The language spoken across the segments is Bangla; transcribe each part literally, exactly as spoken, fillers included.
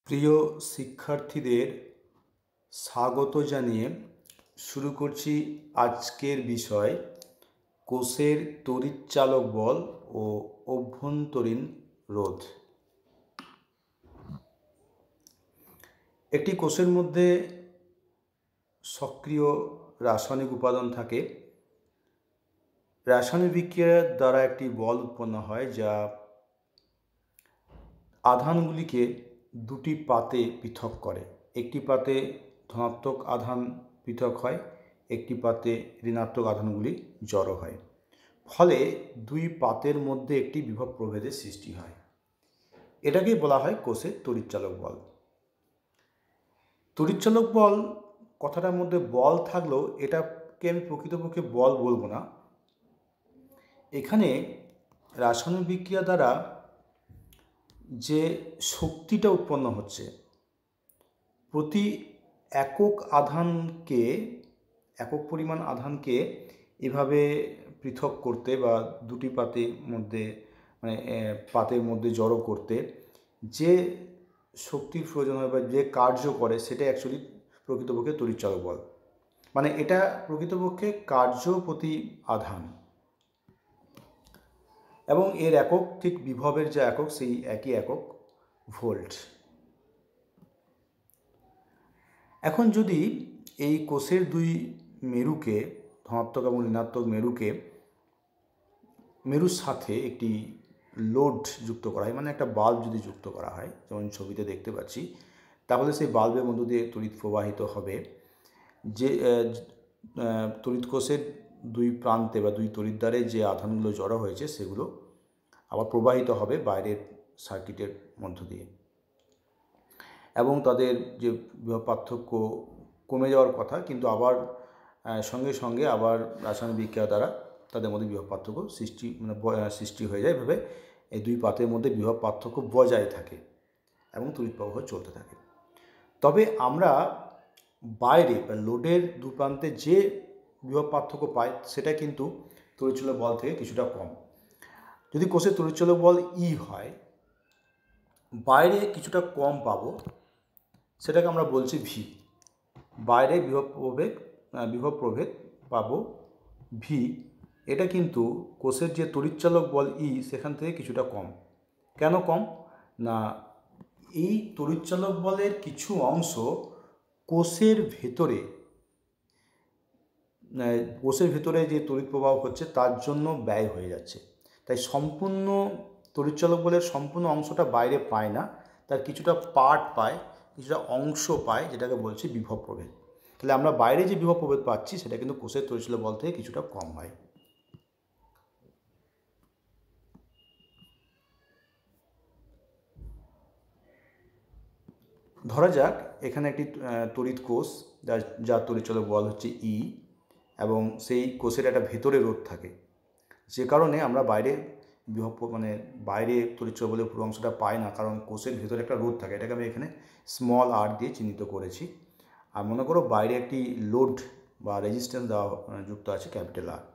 প্রিয় শিক্ষার্থীদের স্বাগত জানিয়ে শুরু করছি আজকের বিষয় কোষের তড়িৎচালক বল ও অভ্যন্তরীণ রোধ। একটি কোষের মধ্যে সক্রিয় রাসায়নিক উপাদান থাকে। রাসায়নিক বিক্রিয়ার দ্বারা একটি বল উৎপন্ন হয় যা আধানগুলিকে দুটি পাতে পৃথক করে। একটি পাতে ধনাত্মক আধান পৃথক হয়, একটি পাতে ঋণাত্মক আধানগুলি জড়ো হয়, ফলে দুই পাতের মধ্যে একটি বিভব প্রভেদের সৃষ্টি হয়। এটাকেই বলা হয় কোষের তড়িৎচালক বল। তড়িৎচালক বল কথাটার মধ্যে বল থাকলেও এটাকে আমি প্রকৃতপক্ষে বল বলবো না। এখানে রাসায়নিক বিক্রিয়া দ্বারা যে শক্তিটা উৎপন্ন হচ্ছে, প্রতি একক আধানকে একক পরিমাণ আধানকে এভাবে পৃথক করতে বা দুটি পাতের মধ্যে মানে পাতের মধ্যে জড়ো করতে যে শক্তির প্রয়োজন হয় বা যে কার্য করে সেটা অ্যাকচুয়ালি প্রকৃতপক্ষে তড়িৎচালক বল। মানে এটা প্রকৃতপক্ষে কার্য প্রতি আধান এবং এর একক ঠিক বিভবের যে একক সেই একই একক ভোল্ট। এখন যদি এই কোষের দুই মেরুকে ধনাত্মক এবং ঋণাত্মক মেরুকে মেরুর সাথে একটি লোড যুক্ত করা হয়, মানে একটা বাল্ব যদি যুক্ত করা হয়, যেমন ছবিতে দেখতে পাচ্ছি, তাহলে সেই বাল্বের মধ্য দিয়ে তড়িৎ প্রবাহিত হবে। যে তড়িৎ কোষের দুই প্রান্তে বা দুই তড়িৎদ্বারে যে আধানগুলো জড়ো হয়েছে সেগুলো আবার প্রবাহিত হবে বাইরের সার্কিটের মধ্য দিয়ে এবং তাদের যে বিভব পার্থক্য কমে যাওয়ার কথা, কিন্তু আবার সঙ্গে সঙ্গে আবার রাসায়নিক বিক্রিয়া দ্বারা তাদের মধ্যে বিভব পার্থক্য সৃষ্টি মানে সৃষ্টি হয়ে যায়। এভাবে এই দুই পাতের মধ্যে বিভব পার্থক্য বজায় থাকে এবং তড়িৎ প্রবাহ চলতে থাকে। তবে আমরা বাইরে বা লোডের দু প্রান্তে যে বিভব পার্থক্য পাই সেটা কিন্তু তড়িৎচালক বল থেকে কিছুটা কম। যদি কোষের তড়িৎচালক বল ই হয়, বাইরে কিছুটা কম পাবো, সেটাকে আমরা বলছি ভি। বাইরে বিভব প্রভেদ বিভব প্রভেদ পাবো ভি। এটা কিন্তু কোষের যে তড়িৎচালক বল ই সেখান থেকে কিছুটা কম। কেন কম? না, এই তড়িৎচালক বলের কিছু অংশ কোষের ভেতরে কোষের ভেতরে যে তড়িৎ প্রবাহ হচ্ছে তার জন্য ব্যয় হয়ে যাচ্ছে। তাই সম্পূর্ণ তড়িৎচালক বলের সম্পূর্ণ অংশটা বাইরে পায় না, তার কিছুটা পার্ট পায়, কিছুটা অংশ পায়, যেটাকে বলছি বিভব প্রভেদ। তাহলে আমরা বাইরে যে বিভব প্রভেদ পাচ্ছি সেটা কিন্তু কোষের তড়িৎচালক বল থেকে কিছুটা কম হয়। ধরা যাক এখানে একটি তড়িৎ কোষ যার যার তড়িৎচালক বল হচ্ছে ই এবং সেই কোষের একটা ভেতরে রোধ থাকে, যে কারণে আমরা বাইরে বিভব মানে বাইরে তড়িৎচালক বলের পুরো অংশটা পাই না, কারণ কোষের ভেতরে একটা রোধ থাকে। এটাকে আমি এখানে স্মল আর দিয়ে চিহ্নিত করেছি। আর মনে করো বাইরে একটি লোড বা রেজিস্ট্যান্স দেওয়া যুক্ত আছে ক্যাপিটাল আর।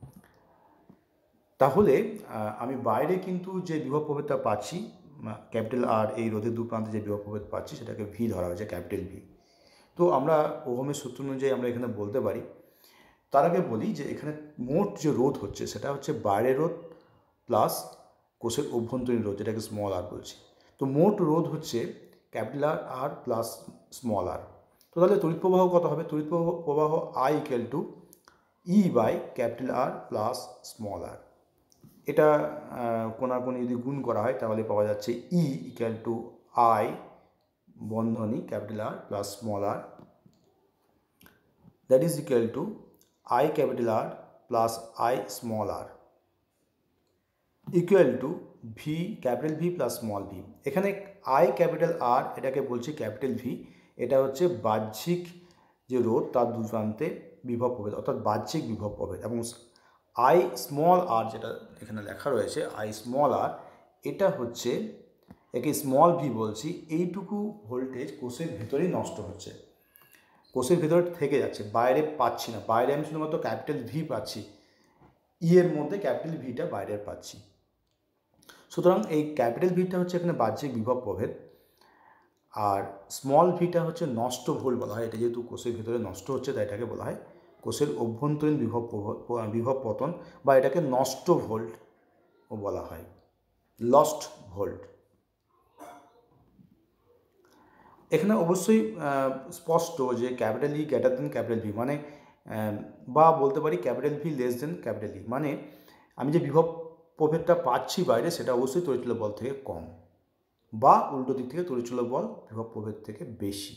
তাহলে আমি বাইরে কিন্তু যে বিভব প্রভেদটা পাচ্ছি ক্যাপিটাল আর, এই রোধের দু প্রান্তে যে বিভব প্রভেদ পাচ্ছি সেটাকে ভি ধরা হয়েছে, ক্যাপিটাল ভি। তো আমরা ওহমের সূত্র অনুযায়ী আমরা এখানে বলতে পারি, তার আগে বলি যে এখানে মোট যে রোধ হচ্ছে সেটা হচ্ছে বাইরের রোধ প্লাস কোষের অভ্যন্তরীণ রোধ, যেটাকে স্মল আর বলছি। তো মোট রোধ হচ্ছে capital R R plus small R. তো তাহলে তড়িৎ প্রবাহ কত হবে? তড়িৎ প্রবাহ I equal to E by capital R plus small R. এটা কোনাকুনি যদি গুণ করা হয় তাহলে পাওয়া যাচ্ছে ই ইকুয়াল টু আই বন্ধনী capital R plus small R, that is equal to I capital R plus I small r equal to V capital V plus small v। এখানে I capital R এটাকে বলছি ক্যাপিটাল V, এটা হচ্ছে বাহ্যিক যে রোধ তার দু প্রান্তে বিভব প্রভেদ, অর্থাৎ বাহ্যিক বিভব প্রভেদ। এবং I small r যেটা এখানে লেখা রয়েছে I small r, এটা হচ্ছে একে স্মল v বলছি, এইটুকু ভোল্টেজ কোষের ভেতরেই নষ্ট হচ্ছে, কোষের ভেতরে থেকে যাচ্ছে, বাইরে পাচ্ছি না। বাইরে আমি শুধুমাত্র ক্যাপিটাল ভি পাচ্ছি, ই এর মধ্যে ক্যাপিটাল ভিটা বাইরে পাচ্ছি। সুতরাং এই ক্যাপিটাল ভিটা হচ্ছে এখানে বাহ্যিক বিভব প্রভেদ। আর স্মল ভিটা হচ্ছে নষ্ট ভোল্ট বলা হয়। এটা যেহেতু কোষের ভিতরে নষ্ট হচ্ছে তাই এটাকে বলা হয় কোষের অভ্যন্তরীণ বিভব বিভব পতন, বা এটাকে নষ্ট ভোল্ট ও বলা হয়, লস্ট ভোল্ট। এখানে অবশ্যই স্পষ্ট যে capital E greater than capital V, মানে বা বলতে পারি capital V less than capital E, মানে আমি যে বিভব প্রভেদটা পাচ্ছি বাইরে সেটা অবশ্যই তড়িৎচুম্বক বল থেকে কম, বা উল্টো দিক থেকে তড়িৎচুম্বক বল বিভব প্রভেদ থেকে বেশি।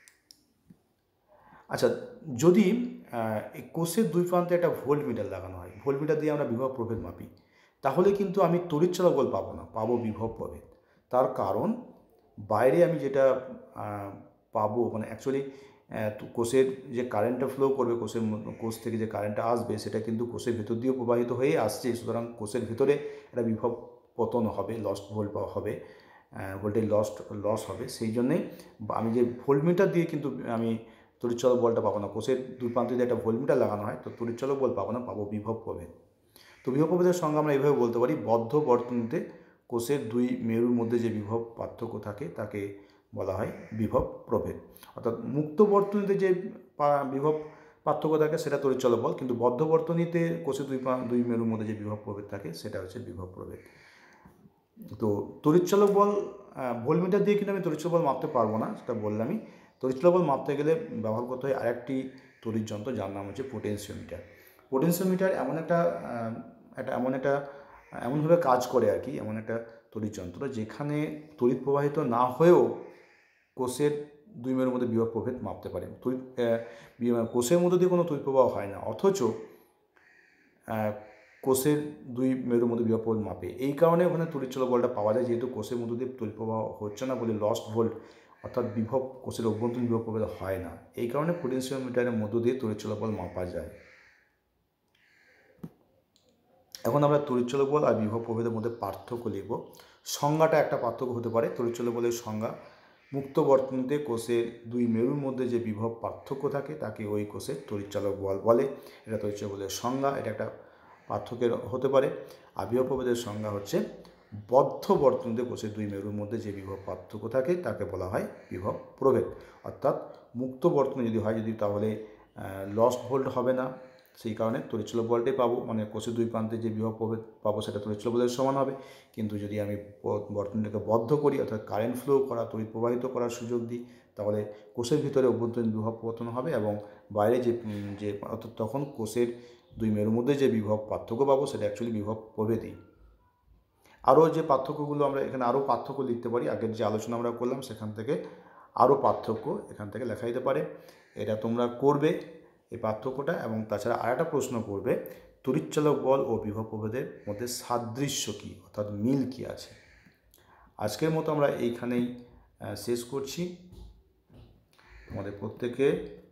আচ্ছা, যদি এই কোষের দুই প্রান্তে একটা ভোল্ট মিটার লাগানো হয়, ভোল্ট মিটার দিয়ে আমরা বিভব প্রভেদ মাপি, তাহলে কিন্তু আমি তড়িৎচুম্বক বল পাবো না, পাবো বিভব প্রভেদ। তার কারণ বাইরে আমি যেটা পাবো, মানে অ্যাকচুয়ালি কোষের যে কারেন্টটা ফ্লো করবে, কোষের কোষ থেকে যে কারেন্টটা আসবে সেটা কিন্তু কোষের ভেতর দিয়েও প্রবাহিত হয়ে আসছে, সুতরাং কোষের ভেতরে একটা বিভব পতন হবে, লস্ট ভোল্ট হবে, ভোল্টেজ লস্ট লস হবে। সেই জন্যে আমি যে ভোল্টমিটার দিয়ে কিন্তু আমি তড়িৎচুম্বক বলটা পাবো না, কোষের দুই প্রান্তে যদি একটা ভোল্টমিটার লাগানো হয় তো তড়িৎচুম্বক বল পাবো না, পাবো বিভব প্রভেদ। তো বিভব প্রভেদের সঙ্গে আমরা এইভাবে বলতে পারি, বদ্ধ বর্তনীতে কোষের দুই মেরুর মধ্যে যে বিভব পার্থক্য থাকে তাকে বলা হয় বিভব প্রভেদ। অর্থাৎ মুক্ত বর্তনীতে যে বিভব পার্থক্য থাকে সেটা তড়িৎচুম্বক বল, কিন্তু বদ্ধ বর্তনীতে কোষের দুই দুই মেরুর মধ্যে যে বিভব প্রভেদ থাকে সেটা হচ্ছে বিভব প্রভেদ। তো তড়িৎচুম্বক বল ভোল্টমিটার দিয়ে কিন্তু আমি তড়িৎচুম্বক বল মাপতে পারবো না, সেটা বললামই। তড়িৎচুম্বক বল মাপতে গেলে ব্যবহার করতে হয় আরেকটি তড়িৎ যন্ত্র যার নাম হচ্ছে পোটেনশিওমিটার। পোটেনশিওমিটার এমন একটা একটা এমন একটা এমনভাবে কাজ করে আর কি, এমন একটা তড়িৎ যন্ত্র যেখানে তড়িৎ প্রবাহিত না হয়েও কোষের দুই মেরুর মধ্যে বিভব প্রভেদ মাপতে পারে। তড়িৎ কোষের মধ্যে দিয়ে কোনো তড়িৎ প্রবাহ হয় না, অথচ কোষের দুই মেরুর মধ্যে বিভব প্রভেদ মাপে। এই কারণে ওখানে তড়িৎচুম্বক বলটা পাওয়া যায়, যেহেতু কোষের মধ্যে দিয়ে তড়িৎ প্রবাহ হচ্ছে না বলে লস্ট ভোল্ট অর্থাৎ বিভব কোষের অভ্যন্তরীণ বিভব প্রভেদ হয় না। এই কারণে পোটেনশিওমিটারের মধ্য দিয়ে তড়িৎচুম্বক বল মাপা যায়। এখন আমরা তড়িৎচুম্বক বল আর বিভব প্রভেদের মধ্যে পার্থক্য লিখব। সংজ্ঞাটা একটা পার্থক্য হতে পারে। তড়িৎচুম্বক বলের সংজ্ঞা, মুক্ত বর্তনীতে কোষের দুই মেরুর মধ্যে যে বিভব পার্থক্য থাকে তাকে ওই কোষের তড়িৎচুম্বক বল বলে। এটা তড়িৎচুম্বক বলের সংজ্ঞা, এটা একটা পার্থক্যের হতে পারে। আর বিভব প্রভেদের সংজ্ঞা হচ্ছে বদ্ধ বর্তনীতে কোষের দুই মেরুর মধ্যে যে বিভব পার্থক্য থাকে তাকে বলা হয় বিভব প্রভেদ। অর্থাৎ মুক্ত বর্তনী যদি হয়, যদি তাহলে লস্ট ভোল্ট হবে না, সেই কারণে তড়িৎচুম্বক বলটাই পাবো, মানে কোষের দুই প্রান্তে যে বিভব প্রভেদ পাবো সেটা তড়িৎচুম্বক বলের সমান হবে। কিন্তু যদি আমি বর্তনীটাকে বদ্ধ করি, অর্থাৎ কারেন্ট ফ্লো করা, তড়িৎ প্রবাহিত করার সুযোগ দিই, তাহলে কোষের ভিতরে অভ্যন্তরীণ বিভব পতন হবে এবং বাইরে যে যে অর্থাৎ তখন কোষের দুই মেরুর মধ্যে যে বিভব পার্থক্য পাবো সেটা অ্যাকচুয়ালি বিভব প্রভেদই। আরও যে পার্থক্যগুলো আমরা এখানে আরও পার্থক্য লিখতে পারি, আগের যে আলোচনা আমরা করলাম সেখান থেকে আরও পার্থক্য এখান থেকে লেখা যেতে পারে। এটা তোমরা করবে এই পার্থক্যটা, এবং তাছাড়া আরেকটা প্রশ্ন করবে তড়িৎচুম্বক বল ও বিভব প্রভেদের মধ্যে সাদৃশ্য কী, অর্থাৎ মিল কী আছে। আজকের মতো আমরা এইখানেই শেষ করছি। আমাদের প্রত্যেকে